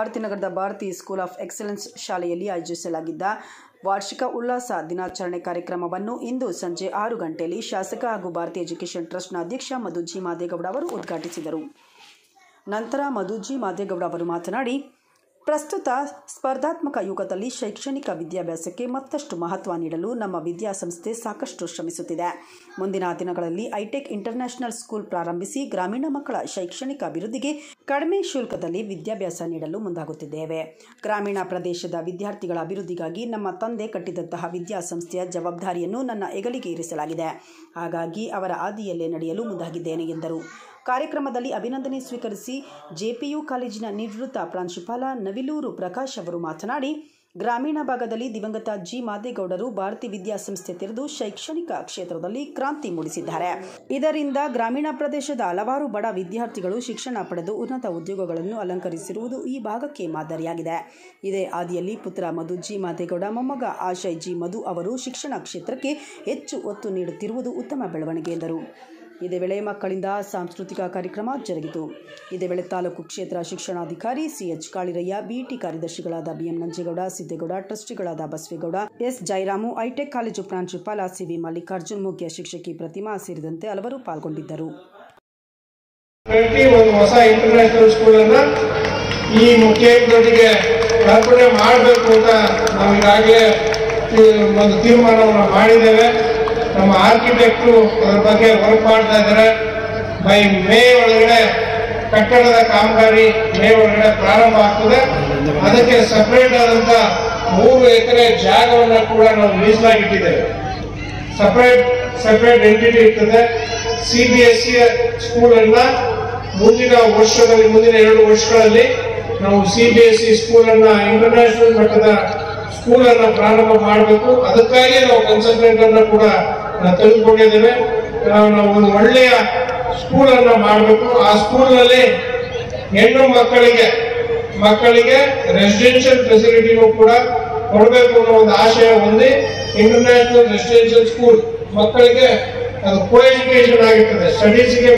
ಭಾರತೀನಗರದ Bharathi school of excellence ಶಾಲೆಯಲ್ಲಿ ಆಯೋಜಿಸಲಾಗಿದ್ದ ವಾರ್ಷಿಕ ಉಲ್ಲಾಸ ದಿನಾಚರಣೆ ಕಾರ್ಯಕ್ರಮವನ್ನು ಇಂದು ಸಂಜೆ 6 ಗಂಟೆಯಲ್ಲಿ ಶಾಸಕ ಹಾಗೂ ಭಾರತಿ ಎಜುಕೇಷನ್ ಟ್ರಸ್ಟ್ನ ಅಧ್ಯಕ್ಷ ಮಧು ಜಿ ಮಾದೇಗೌಡ ಅವರು ಉದ್ಘಾಟಿಸಿದರು. ನಂತರ ಮಧು ಜಿ ಮಾದೇಗೌಡ ಅವರು ಮಾತನಾಡಿ, ಪ್ರಸ್ತುತ ಸ್ಪರ್ಧಾತ್ಮಕ ಯುಗದಲ್ಲಿ ಶೈಕ್ಷಣಿಕ ವಿದ್ಯಾಭ್ಯಾಸಕ್ಕೆ ಮತ್ತಷ್ಟು ಮಹತ್ವ ನೀಡಲು ನಮ್ಮ ವಿದ್ಯಾಸಂಸ್ಥೆ ಸಾಕಷ್ಟು ಶ್ರಮಿಸುತ್ತಿದೆ. ಮುಂದಿನ ದಿನಗಳಲ್ಲಿ ಹೈಟೆಕ್ ಇಂಟರ್ನ್ಯಾಷನಲ್ ಸ್ಕೂಲ್ ಪ್ರಾರಂಭಿಸಿ ಗ್ರಾಮೀಣ ಮಕ್ಕಳ ಶೈಕ್ಷಣಿಕ ಅಭಿವೃದ್ಧಿಗೆ ಕಡಿಮೆ ಶುಲ್ಕದಲ್ಲಿ ವಿದ್ಯಾಭ್ಯಾಸ ನೀಡಲು ಮುಂದಾಗುತ್ತಿದ್ದೇವೆ. ಗ್ರಾಮೀಣ ಪ್ರದೇಶದ ವಿದ್ಯಾರ್ಥಿಗಳ ಅಭಿವೃದ್ಧಿಗಾಗಿ ನಮ್ಮ ತಂದೆ ಕಟ್ಟಿದಂತಹ ವಿದ್ಯಾಸಂಸ್ಥೆಯ ಜವಾಬ್ದಾರಿಯನ್ನು ನನ್ನ ಹೆಗಲಿಗೆ ಇರಿಸಲಾಗಿದೆ. ಹಾಗಾಗಿ ಅವರ ಹಾದಿಯಲ್ಲೇ ನಡೆಯಲು ಮುಂದಾಗಿದ್ದೇನೆ ಎಂದರು. ಕಾರ್ಯಕ್ರಮದಲ್ಲಿ ಅಭಿನಂದನೆ ಸ್ವೀಕರಿಸಿ ಜೆಪಿಯು ಕಾಲೇಜಿನ ನಿವೃತ್ತ ಪ್ರಾಂಶುಪಾಲ ನವಿಲೂರು ಪ್ರಕಾಶ್ ಅವರು ಮಾತನಾಡಿ, ಗ್ರಾಮೀಣ ಭಾಗದಲ್ಲಿ ದಿವಂಗತ ಜಿ ಮಾದೇಗೌಡರು ಭಾರತಿ ವಿದ್ಯಾಸಂಸ್ಥೆ ತೆರೆದು ಶೈಕ್ಷಣಿಕ ಕ್ಷೇತ್ರದಲ್ಲಿ ಕ್ರಾಂತಿ ಮೂಡಿಸಿದ್ದಾರೆ. ಇದರಿಂದ ಗ್ರಾಮೀಣ ಪ್ರದೇಶದ ಹಲವಾರು ಬಡ ವಿದ್ಯಾರ್ಥಿಗಳು ಶಿಕ್ಷಣ ಪಡೆದು ಉನ್ನತ ಉದ್ಯೋಗಗಳನ್ನು ಅಲಂಕರಿಸಿರುವುದು ಈ ಭಾಗಕ್ಕೆ ಮಾದರಿಯಾಗಿದೆ. ಇದೇ ಹಾದಿಯಲ್ಲಿ ಪುತ್ರ ಮಧು ಜಿ ಮಾದೇಗೌಡ, ಮೊಮ್ಮಗ ಆಶಯ್ ಜಿ ಮಧು ಅವರು ಶಿಕ್ಷಣ ಕ್ಷೇತ್ರಕ್ಕೆ ಹೆಚ್ಚು ಒತ್ತು ನೀಡುತ್ತಿರುವುದು ಉತ್ತಮ ಬೆಳವಣಿಗೆ ಎಂದರು. ಇದೇ ವೇಳೆ ಮಕ್ಕಳಿಂದ ಸಾಂಸ್ಕೃತಿಕ ಕಾರ್ಯಕ್ರಮ ಜರುಗಿತು. ಇದೇ ವೇಳೆ ತಾಲೂಕು ಕ್ಷೇತ್ರ ಶಿಕ್ಷಣಾಧಿಕಾರಿ ಸಿಎಚ್ ಕಾಳಿರಯ್ಯ, ಬಿಟಿ ಕಾರ್ಯದರ್ಶಿಗಳಾದ ಬಿಎಂ ನಂಜೇಗೌಡ, ಸಿದ್ದೇಗೌಡ, ಟ್ರಸ್ಟಿಗಳಾದ Basavegowda, S Jayaramu, hitech college ಪ್ರಾಂಶುಪಾಲ ಸಿವಿ ಮಲ್ಲಿಕಾರ್ಜುನ್, ಮುಖ್ಯ ಶಿಕ್ಷಕಿ ಪ್ರತಿಮಾ ಸೇರಿದಂತೆ ಹಲವರು ಪಾಲ್ಗೊಂಡಿದ್ದರು. ಹೊಸ ಇಂಟರ್ನ್ಯಾಷನಲ್ ಸ್ಕೂಲ್ ಅನ್ನ ಈ ಮುಖ್ಯಮಂತ್ರಿಗೆ ಅರ್ಪಣೆ ಮಾಡಬೇಕು ಅಂತ ನಾವು ಈಗಾಗಲೇ ಒಂದು ತೀರ್ಮಾನವನ್ನು ಮಾಡಿದ್ದೇವೆ. ನಮ್ಮ ಆರ್ಕಿಟೆಕ್ಟರು ಅದರ ಬಗ್ಗೆ ವರ್ಕ್ ಮಾಡ್ತಾ ಇದ್ದಾರೆ. ಬೈ ಮೇ ಒಳಗಡೆ ಕಟ್ಟಡದ ಕಾಮಗಾರಿ ಮೇ ಒಳಗಡೆ ಪ್ರಾರಂಭ ಆಗ್ತದೆ. ಅದಕ್ಕೆ ಸಪರೇಟ್ ಆದಂತ 3 ಎಕರೆ ಜಾಗವನ್ನು ಕೂಡ ನಾವು ಮೀಸಲಾಗಿಟ್ಟಿದ್ದೇವೆ. ಸಪರೇಟ್ ಎಂಟಿಟಿ ಇರ್ತದೆ. CBSE ಸ್ಕೂಲ್ ಅನ್ನ ಮುಂದಿನ 2 ವರ್ಷಗಳಲ್ಲಿ ನಾವು CBSE ಸ್ಕೂಲ್ ಅನ್ನ ಇಂಟರ್ನ್ಯಾಷನಲ್ ಮಟ್ಟದ ಸ್ಕೂಲ್ ಅನ್ನ ಪ್ರಾರಂಭ ಮಾಡಬೇಕು. ಅದಕ್ಕಾಗಿ ನಾವು ಕನ್ಸಲ್ಟೆಂಟ್ ಅನ್ನ ಕೂಡ ತೆಗೆದುಕೊಂಡಿದ್ದೇವೆ. ನಾವು ಒಂದು ಒಳ್ಳೆಯ ಸ್ಕೂಲ್ ಅನ್ನ ಮಾಡಬೇಕು. ಆ ಸ್ಕೂಲ್ ನಲ್ಲಿ ಹೆಣ್ಣು ಮಕ್ಕಳಿಗೆ ರೆಸಿಡೆನ್ಷಿಯಲ್ ಫೆಸಿಲಿಟಿನೂ ಕೂಡ ಕೊಡಬೇಕು ಅನ್ನೋ ಒಂದು ಆಶಯ ಹೊಂದಿ ಇಂಟರ್ನ್ಯಾಷನಲ್ ರೆಸಿಡೆನ್ಷಿಯಲ್ ಸ್ಕೂಲ್ ಮಕ್ಕಳಿಗೆ ಅದು ಕೋ ಎಜುಕೇಶನ್ ಆಗಿರ್ತದೆ. ಸ್ಟಡೀಸ್ಗೆ